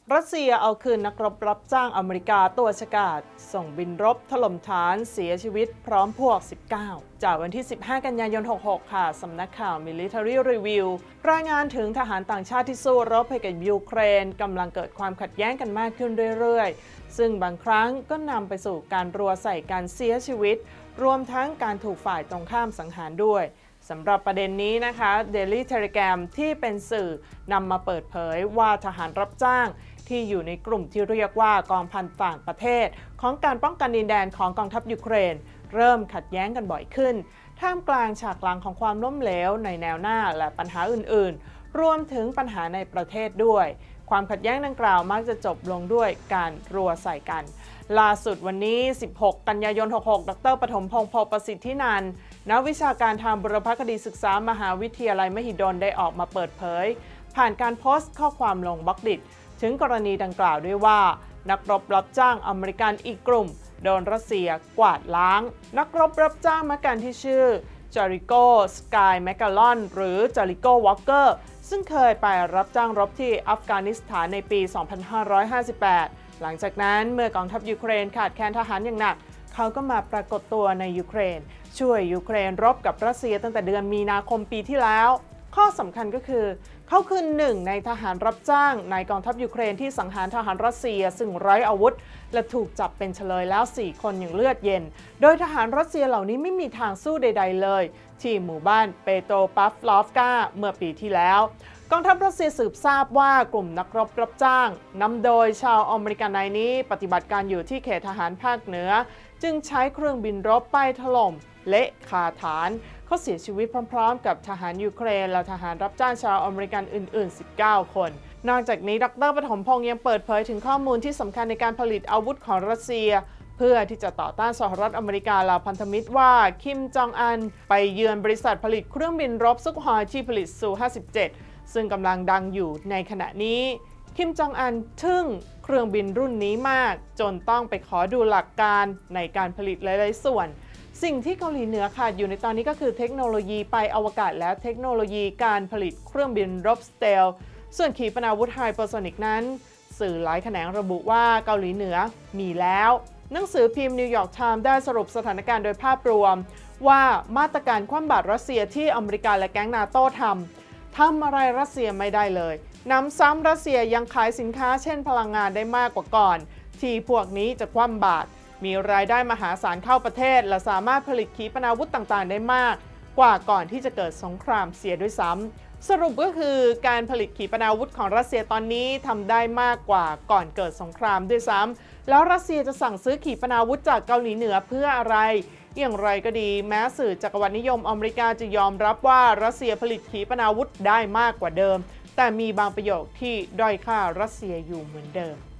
รัสเซียเอาคืนนักรบรับจ้างอเมริกาตัวฉกาจส่งบินรบถล่มฐานเสียชีวิตพร้อมพวก 19 จากวันที่ 15 กันยายน 66 ค่ะ สำนักข่าว Military Review รายงานถึงทหารต่างชาติที่สู้รบให้กับยูเครนกำลังเกิดความขัดแย้งกันมากขึ้นเรื่อยๆ ซึ่งบางครั้งก็นำไปสู่การรัวใส่การเสียชีวิตรวมทั้งการถูกฝ่ายตรงข้ามสังหารด้วยสำหรับประเด็นนี้นะคะ Daily Telegram ที่เป็นสื่อนำมาเปิดเผยว่าทหารรับจ้างที่อยู่ในกลุ่มที่เรียกว่ากองพันต่างประเทศของการป้องกันดินแดนของกองทัพยูเครนเริ่มขัดแย้งกันบ่อยขึ้นท่ามกลางฉากหลังของความล้มเหลวในแนวหน้าและปัญหาอื่นๆรวมถึงปัญหาในประเทศด้วยความขัดแย้งดังกล่าวมักจะจบลงด้วยการรัวใส่กันล่าสุดวันนี้ 16 กันยายน 66 ดร.ปฐมพงษ์ โพประสิทธินันท์นักวิชาการทางบุรพคดีศึกษามหาวิทยาลัยมหิดลได้ออกมาเปิดเผยผ่านการโพสต์ข้อความลงบล็อกดิถึงกรณีดังกล่าวด้วยว่านักรบรับจ้างอเมริกันอีกกลุ่มโดนรัสเซียกวาดล้างนักรบรับจ้างอเมริกันที่ชื่อจอริโกสกายแมกกาลอนหรือจอริโกวอลเกอร์ซึ่งเคยไปรับจ้างรบที่อัฟกานิสถานในปี 2558 หลังจากนั้นเมื่อกองทัพยูเครนขาดแคลนทหารอย่างหนักเขาก็มาปรากฏตัวในยูเครนช่วยยูเครนรบกับรัสเซียตั้งแต่เดือนมีนาคมปีที่แล้วข้อสำคัญก็คือเขาคือหนึ่งในทหารรับจ้างในกองทัพยูเครนที่สังหารทหารรัสเซียซึ่งไร้อาวุธและถูกจับเป็นเฉลยแล้ว 4 คนอย่างเลือดเย็นโดยทหารรัสเซียเหล่านี้ไม่มีทางสู้ใดๆเลยที่หมู่บ้านเปโตรปาฟลอฟกาเมื่อปีที่แล้วกองทัพรัสเซียสืบทราบว่ากลุ่มนักรบรับจ้างนำโดยชาวอเมริกันนายนี้ปฏิบัติการอยู่ที่เขตทหารภาคเหนือจึงใช้เครื่องบินรบไปถล่มเละคาฐานเขาเสียชีวิตพร้อมๆกับทหารยูเครนและทหารรับจ้างชาวอเมริกันอื่นๆ 19 คน นอกจากนี้ดร.ปฐมพงษ์ยังเปิดเผยถึงข้อมูลที่สำคัญในการผลิตอาวุธของรัสเซียเพื่อที่จะต่อต้านสหรัฐอเมริกาและพันธมิตรว่าคิมจองอันไปเยือนบริษัทผลิตเครื่องบินรบซุกฮอยที่ผลิตซู 57 ซึ่งกำลังดังอยู่ในขณะนี้คิมจองอันทึ่งเครื่องบินรุ่นนี้มากจนต้องไปขอดูหลักการในการผลิตหลายๆส่วนสิ่งที่เกาหลีเหนือขาดอยู่ในตอนนี้ก็คือเทคโนโลยีไปอวกาศและเทคโนโลยีการผลิตเครื่องบินรบสเตลส่วนขีปนาวุธไฮเปอร์โซนิกนั้นสื่อหลายแขนงระบุว่าเกาหลีเหนือมีแล้วหนังสือพิมพ์นิวยอร์กไทม์ได้สรุปสถานการณ์โดยภาพรวมว่ามาตรการคว่ำบาตรรัสเซียที่อเมริกาและแก๊งนาโต้ทำอะไรรัสเซียไม่ได้เลยน้ำซ้ำรัสเซียยังขายสินค้าเช่นพลังงานได้มากกว่าก่อนที่พวกนี้จะคว่ำบาตรมีรายได้มหาศาลเข้าประเทศและสามารถผลิตขีปนาวุธต่างๆได้มากกว่าก่อนที่จะเกิดสงครามเสียด้วยซ้ำสรุปก็คือการผลิตขีปนาวุธของรัสเซียตอนนี้ทำได้มากกว่าก่อนเกิดสงครามด้วยซ้ำแล้วรัสเซียจะสั่งซื้อขีปนาวุธจากเกาหลีเหนือเพื่ออะไรอย่างไรก็ดีแม้สื่อจักรวรรดินิยมอเมริกาจะยอมรับว่ารัสเซียผลิตขีปนาวุธได้มากกว่าเดิมแต่มีบางประโยคที่ด้อยค่ารัสเซียอยู่เหมือนเดิม